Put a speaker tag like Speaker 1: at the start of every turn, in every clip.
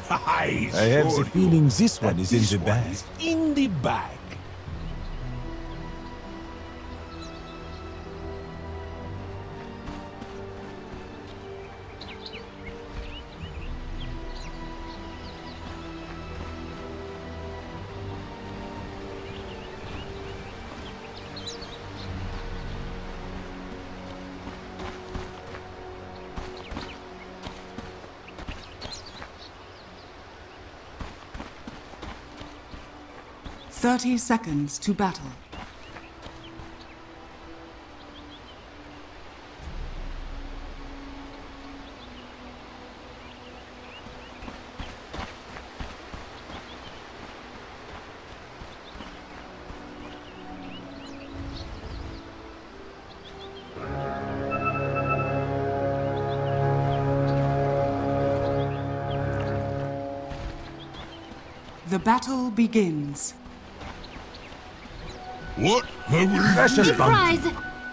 Speaker 1: I
Speaker 2: have the feeling this one is in the bag.
Speaker 1: Is in the bag.
Speaker 3: "30 seconds to battle. The battle begins.
Speaker 1: What have we...
Speaker 2: Precious bump.
Speaker 4: Surprise!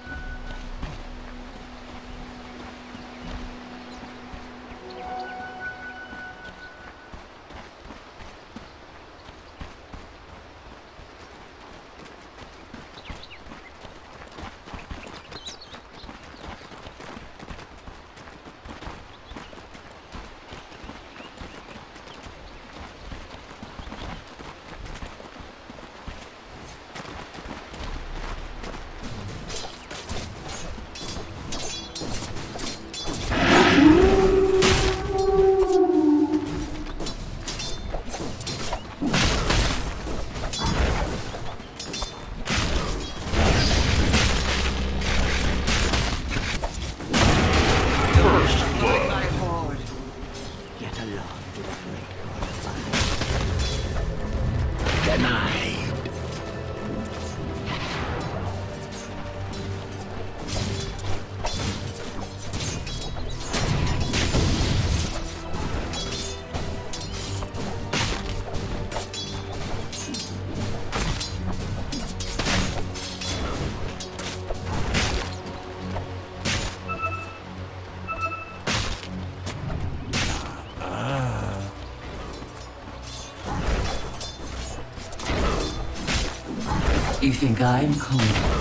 Speaker 5: You think I'm cool?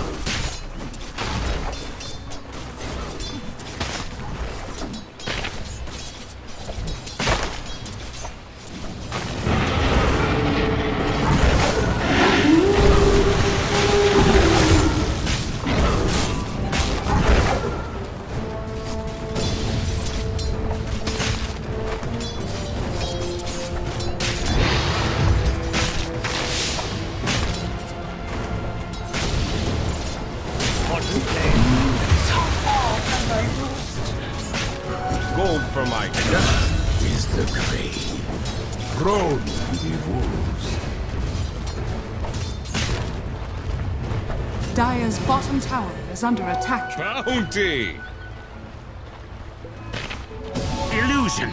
Speaker 1: Gold for my death is the grave. Thrown to the wolves.
Speaker 3: Dire's bottom tower is under attack.
Speaker 1: Bounty! Illusion!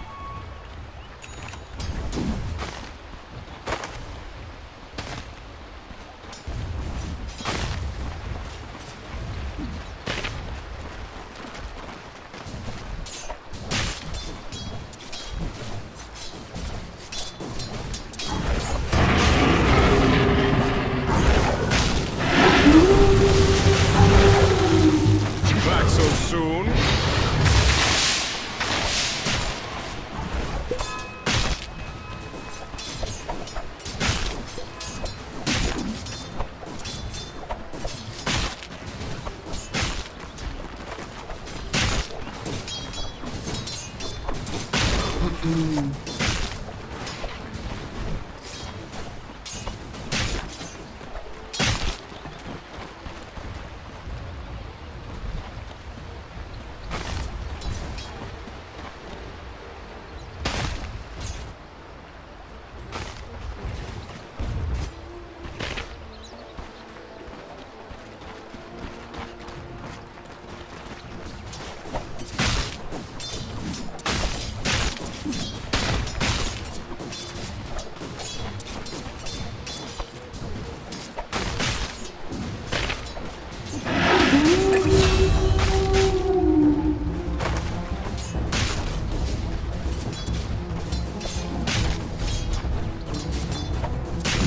Speaker 1: Back so soon?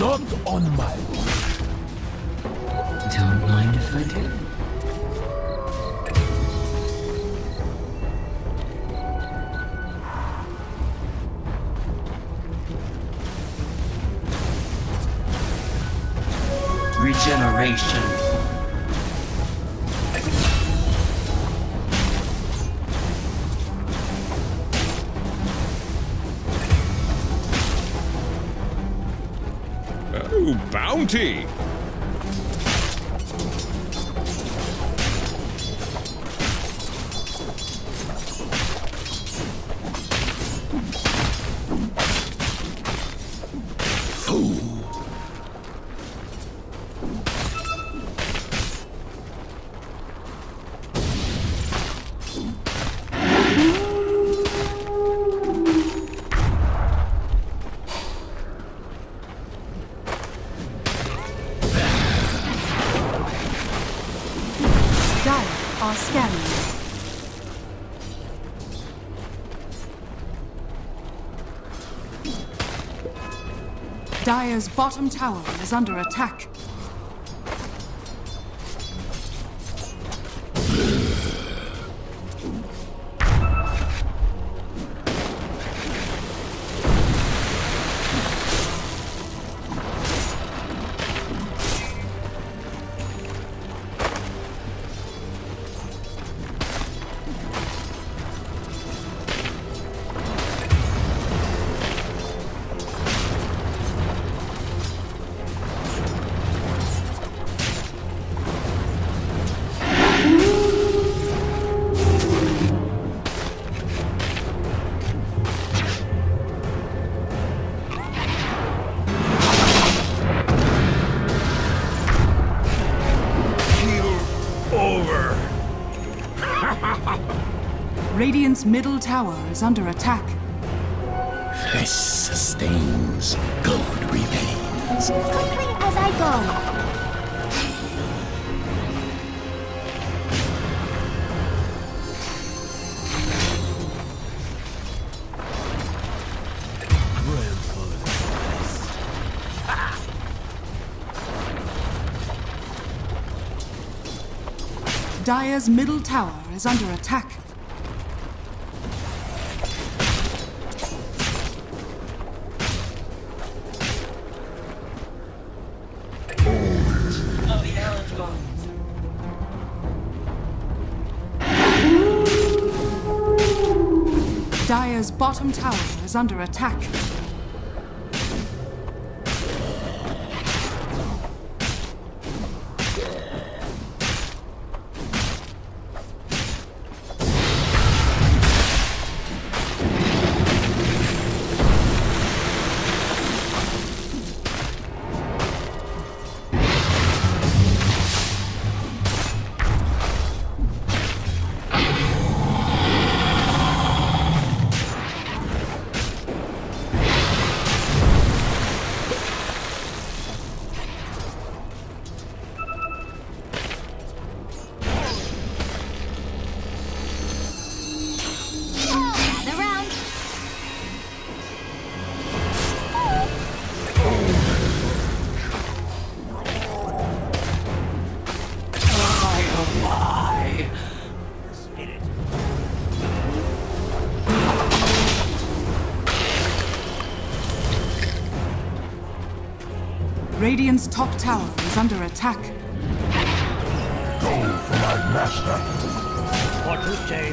Speaker 2: Not on my watch.
Speaker 5: Don't mind if I do. Regeneration.
Speaker 4: Oh, bounty!
Speaker 3: Dire are scanning. Dire's bottom tower is under attack. Radiant's middle tower is under attack.
Speaker 1: Flesh sustains, gold remains.
Speaker 6: Quickly as I go.
Speaker 3: Dire's middle tower is under attack. Dire's bottom tower is under attack. Radiant's top tower is under attack.
Speaker 1: Go for my master.
Speaker 7: What to say?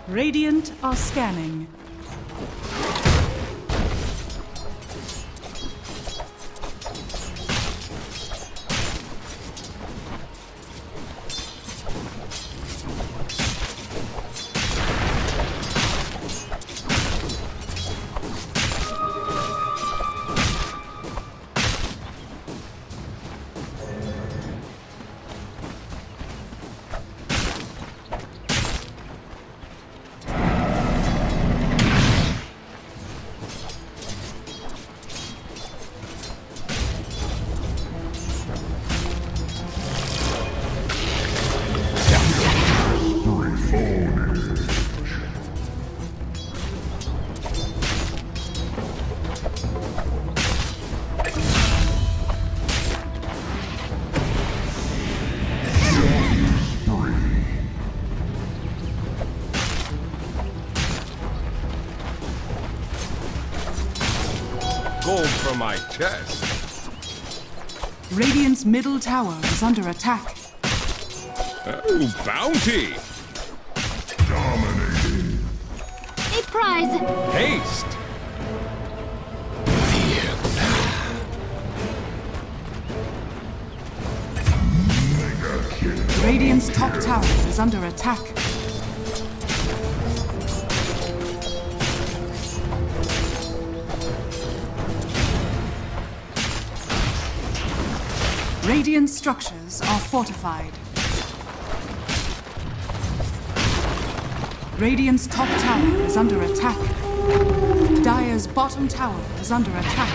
Speaker 3: Radiant are scanning.
Speaker 1: Gold from my chest.
Speaker 3: Radiant's middle tower is under attack.
Speaker 1: Oh, bounty!
Speaker 2: Dominating.
Speaker 6: A prize.
Speaker 1: Haste!
Speaker 3: Radiant's top tower is under attack. Radiant structures are fortified. Radiant's top tower is under attack. Dire's bottom tower is under attack.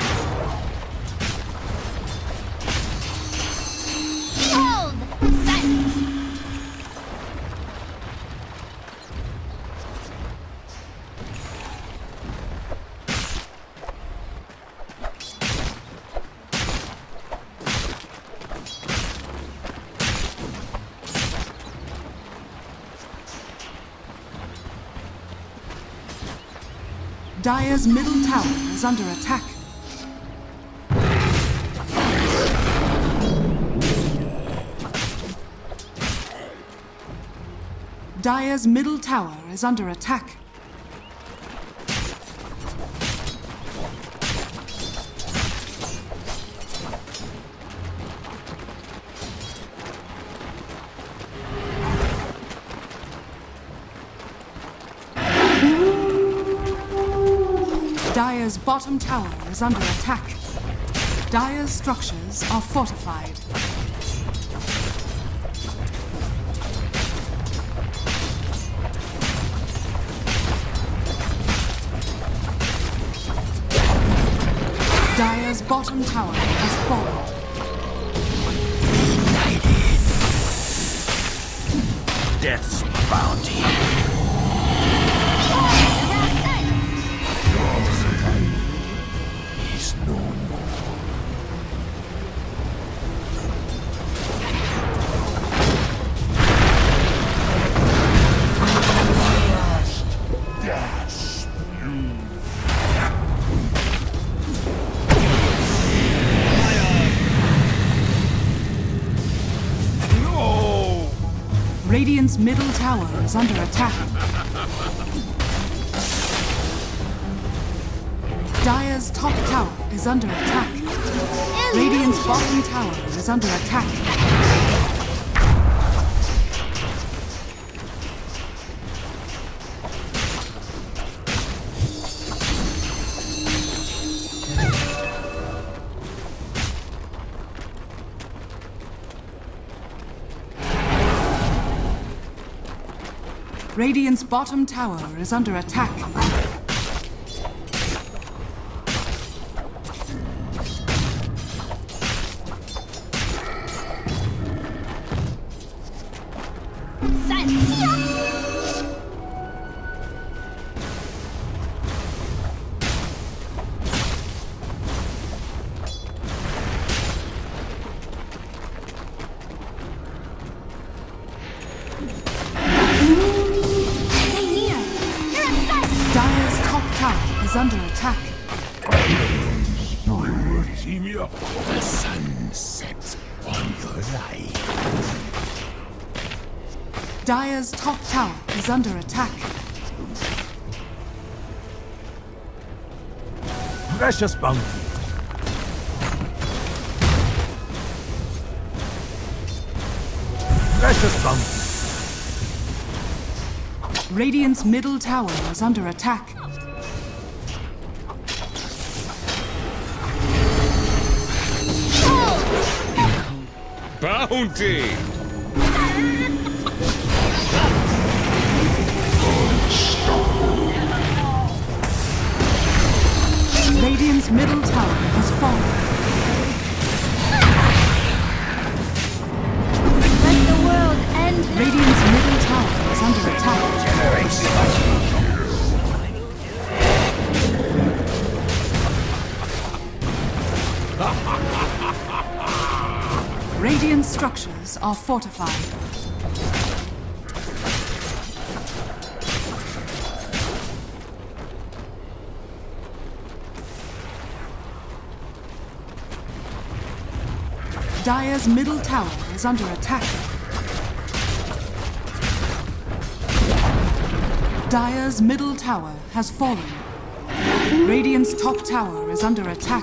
Speaker 6: Hold! Silence!
Speaker 3: Dire's middle tower is under attack. Dire's middle tower is under attack. Dire's bottom tower is under attack. Dire's structures are fortified. Dire's bottom tower has fallen.
Speaker 7: Death's bounty.
Speaker 1: He's no more.
Speaker 2: Gasp.
Speaker 1: No!
Speaker 3: Radiant's middle tower is under attack. Dire's top tower is under attack. Radiant's bottom tower is under attack. Radiant's bottom tower is under attack. Dire's top tower is under attack.
Speaker 1: Team me up. The sun sets on your life.
Speaker 3: Dire's top tower is under attack.
Speaker 2: Precious bounty. Precious bounty.
Speaker 3: Radiant's middle tower is under attack.
Speaker 1: Bounty!
Speaker 3: Radiant's middle tower has fallen.
Speaker 6: Let the world end.
Speaker 3: Radiant's middle tower is under attack. Radiant structures are fortified. Dire's middle tower is under attack. Dire's middle tower has fallen. Radiant's top tower is under attack.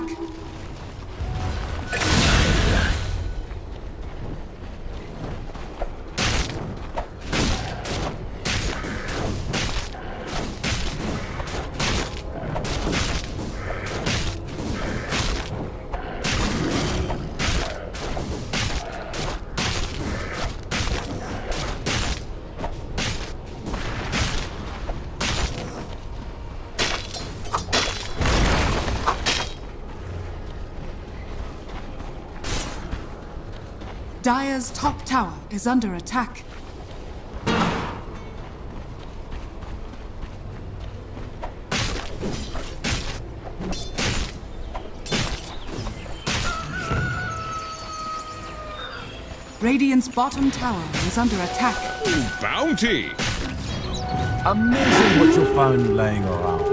Speaker 3: Dire's top tower is under attack. Radiant's bottom tower is under attack.
Speaker 1: Bounty!
Speaker 2: Amazing what you found laying around.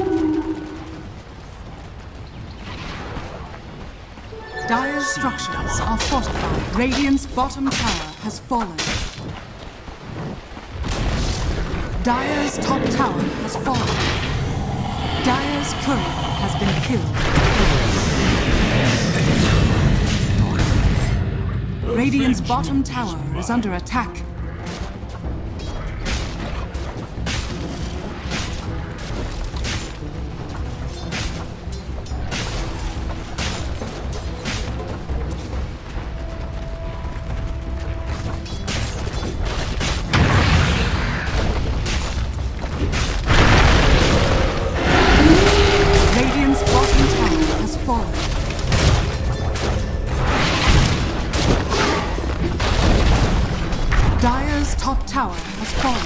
Speaker 3: Dire's structures are fortified. Radiant's bottom tower has fallen. Dire's top tower has fallen. Dire's courier has been killed. Radiant's bottom tower is under attack. Dire's top tower has fallen.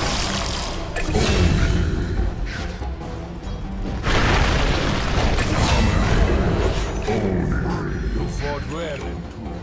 Speaker 2: You fought well in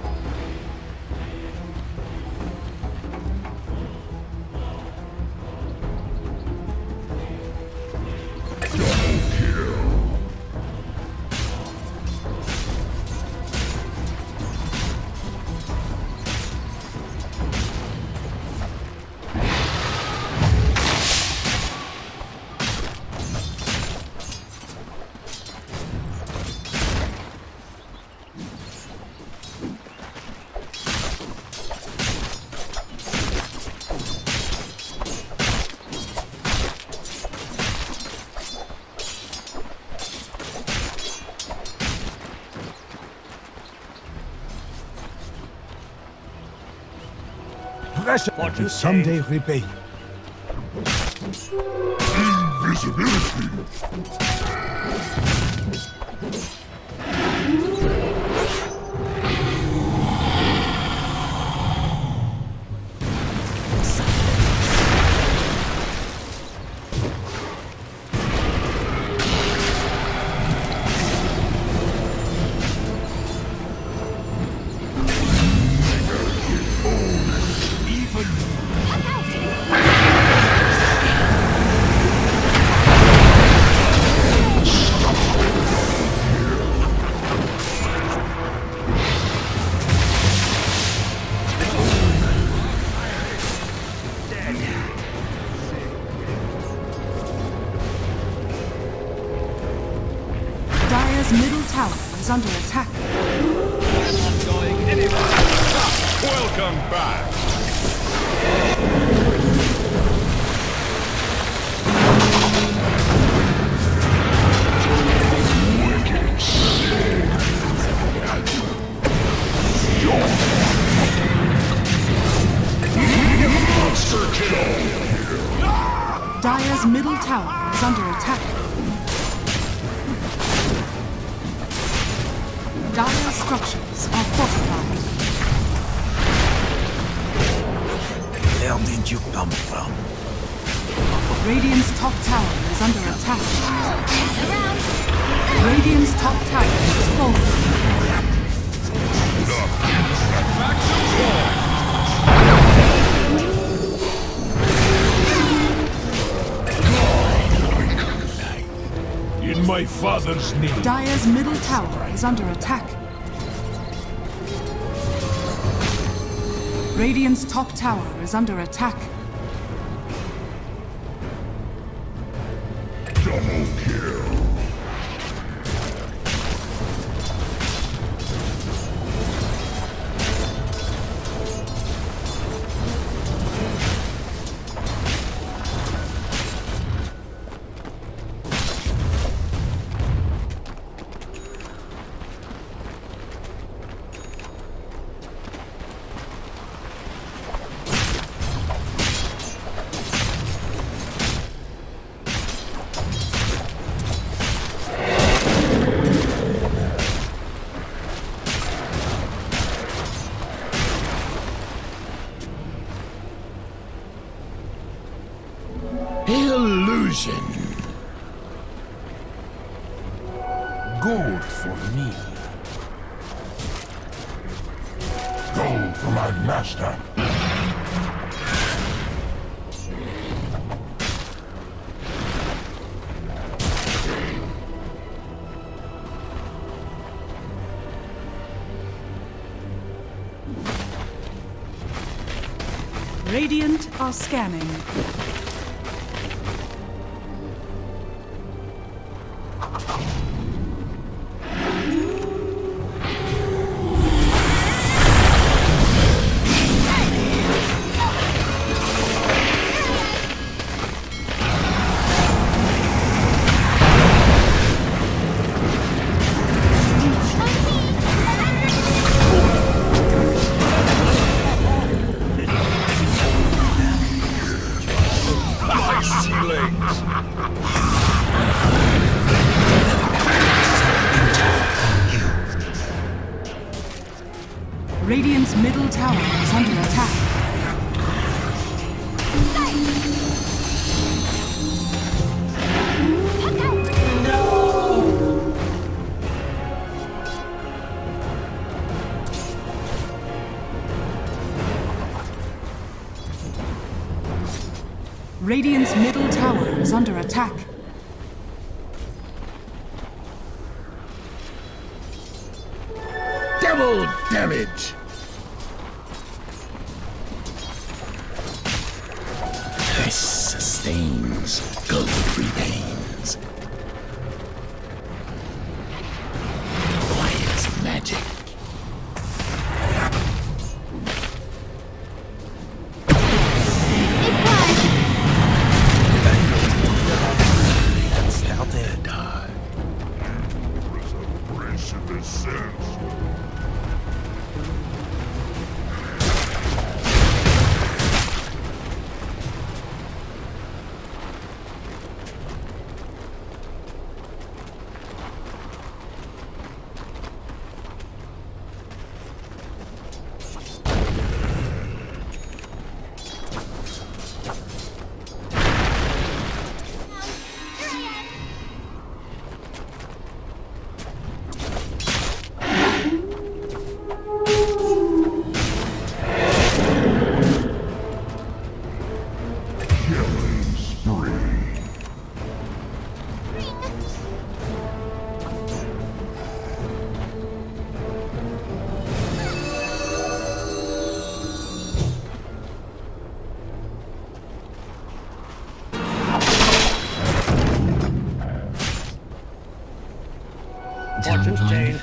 Speaker 2: pressure will someday repay.
Speaker 1: Invisibility!
Speaker 3: is under attack.
Speaker 2: Welcome back.
Speaker 3: Dire's middle tower is under attack. Dire's structures are fortified.
Speaker 1: Where did you come from?
Speaker 3: Radiant's top tower is under attack. Radiant's top tower is falling.
Speaker 2: In my father's name.
Speaker 3: Dire's middle tower is under attack. Radiant's top tower is under attack.
Speaker 1: Double kill. Illusion. Gold for me. Gold for my master.
Speaker 3: Radiant are scanning. Radiant's middle tower is under attack. Radiant's middle tower is under attack.
Speaker 1: Double damage. This sustains. Gold remains. Quiet magic.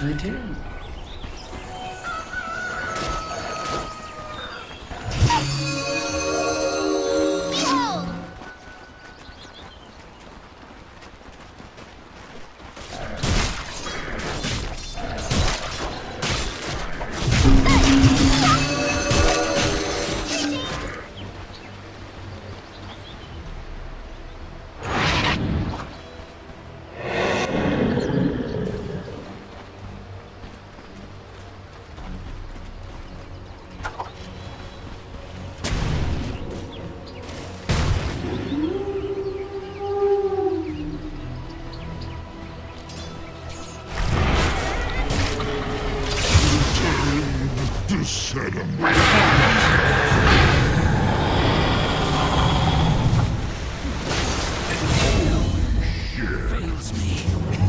Speaker 5: I do.
Speaker 6: Behold!
Speaker 7: Fails me.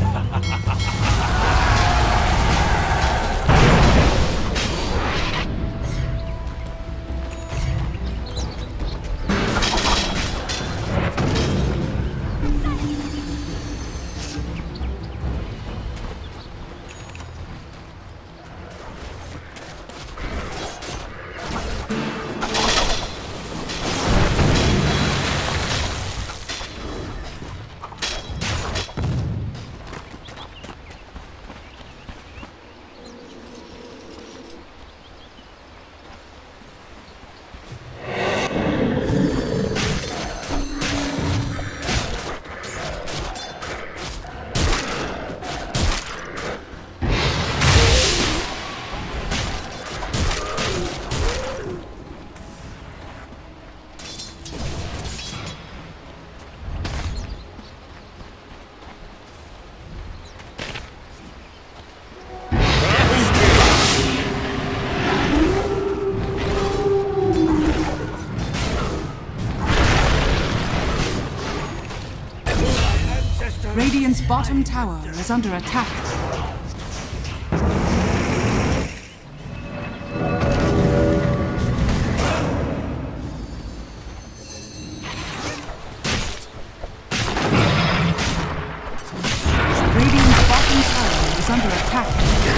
Speaker 3: Radiant's bottom tower is under attack. Radiant's bottom tower is under attack.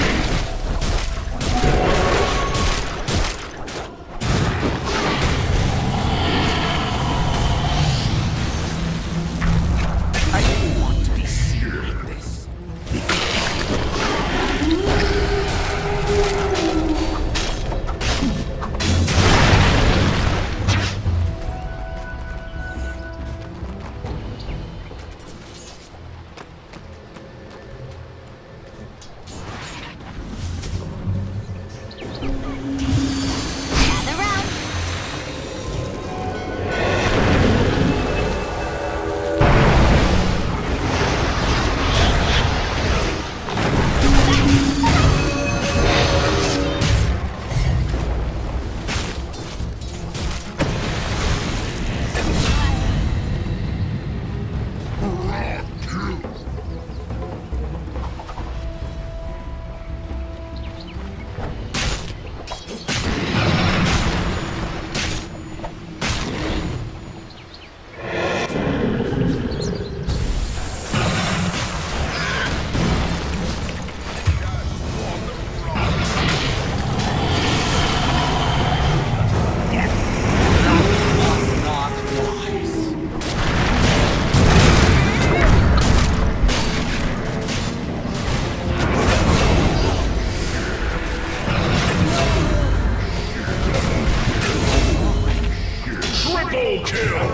Speaker 2: Triple kill!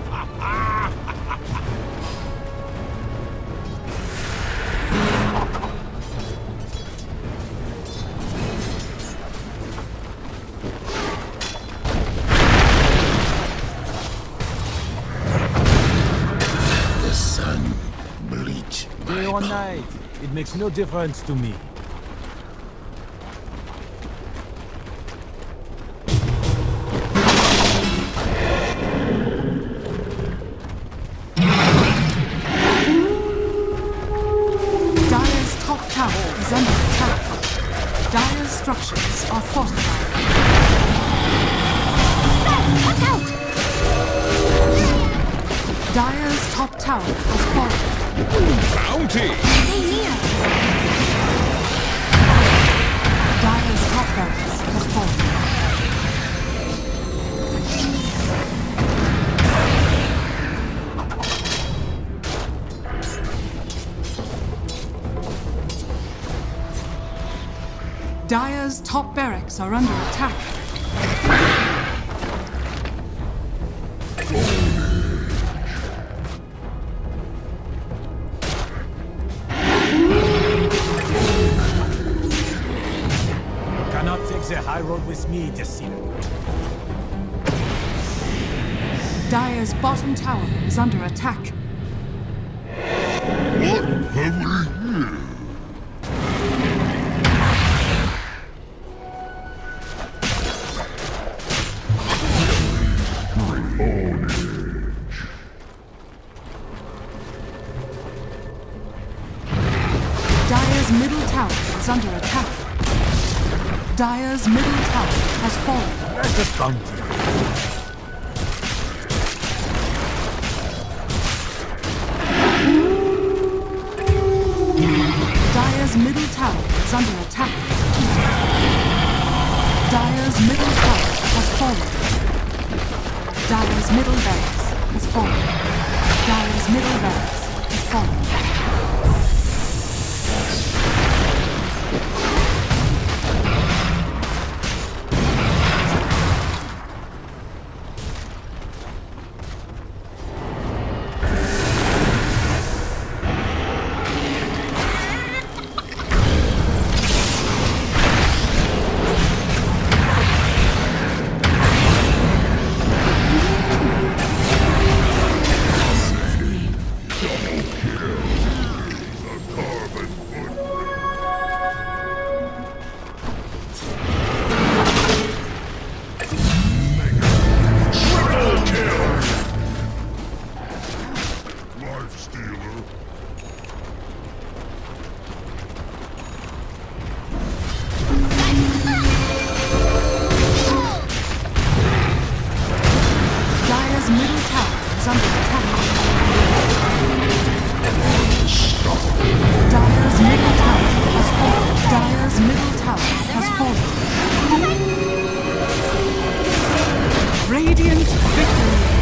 Speaker 1: The sun bleach my
Speaker 4: Day or
Speaker 1: bones.
Speaker 4: night, it makes no difference to me.
Speaker 3: Dire's top tower is under attack. Dire's structures are fortified.
Speaker 6: Look out!
Speaker 3: Dire's top tower has fallen.
Speaker 2: Bounty!
Speaker 6: Stay near!
Speaker 3: barracks has fallen. Dire's top barracks are under attack.
Speaker 4: You cannot take the high road with me, Deceiver.
Speaker 3: Dire's bottom tower is under attack.
Speaker 2: What have we here?
Speaker 3: Dire's middle tower is under attack. Dire's middle tower has fallen.
Speaker 4: Where's the bounty?
Speaker 3: Dire's middle tower is under attack. Dire's middle tower has fallen. Dire's middle barracks has fallen. Dire's middle barracks has fallen. Radiant victory!